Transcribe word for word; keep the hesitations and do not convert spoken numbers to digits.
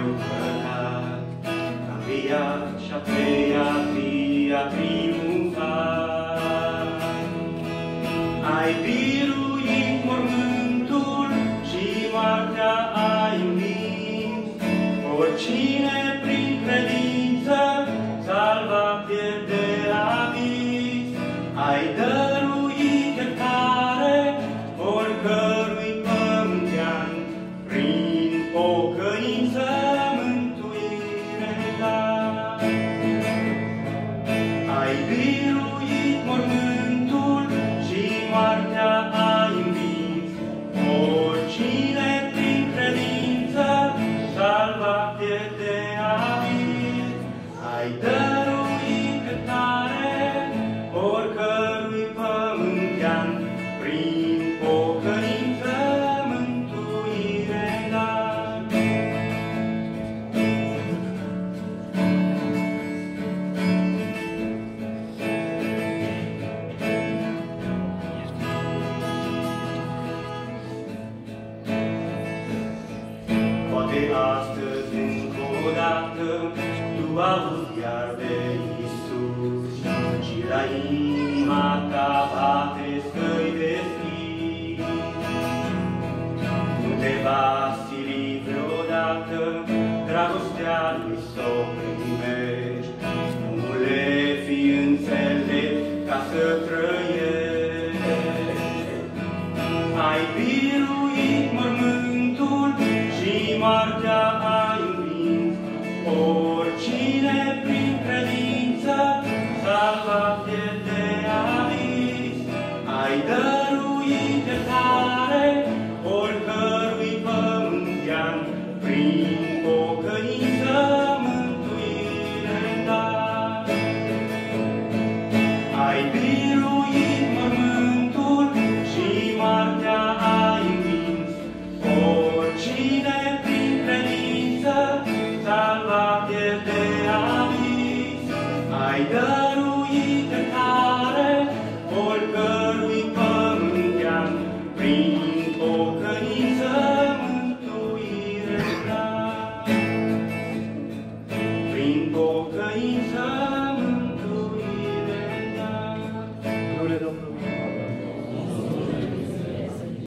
tău păcat, a înviat și-a treia zi a triumfat. Ai biruit mormântul și moartea ai învins, oricine prin credință salva pierde avis. Ai dăruit iertare oricărui pământean, prin pocăință mântuire dai. Ai biruit mormântul și moartea ai învins, oricine prin credință salva pierde avis. Ai dăruit iertare oricărui pământean, prin pocăință mântuire dai. Poate astăzi încă o dată tu auzi iar de Iisus și la inima ta bate să-i deschizi. Nu te va sili vreodată dragostea lui s-o primești. Omule, fii înțelept ca să trăiești. Ai biruit mormântul și moartea ai învins, oricine prin credință salva pierde avis. Ai dăruit iertare oricărui pământean, prin pocăință mântuire dai. Ai biruit mormântul și moartea ai învins, oricine prin credință salva pierde avis. Ai dăruit iertare oricărui pământean, prin pocăință mântuire dai. Prin pocăință